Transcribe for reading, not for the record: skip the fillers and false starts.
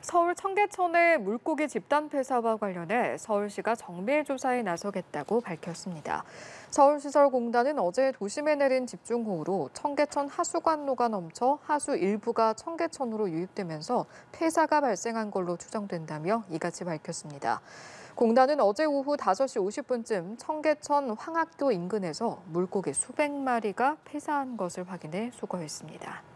서울 청계천의 물고기 집단 폐사와 관련해 서울시가 정밀 조사에 나서겠다고 밝혔습니다. 서울시설공단은 어제 도심에 내린 집중호우로 청계천 하수관로가 넘쳐 하수 일부가 청계천으로 유입되면서 폐사가 발생한 걸로 추정된다며 이같이 밝혔습니다. 공단은 어제 오후 5시 50분쯤 청계천 황학교 인근에서 물고기 수백 마리가 폐사한 것을 확인해 수거했습니다.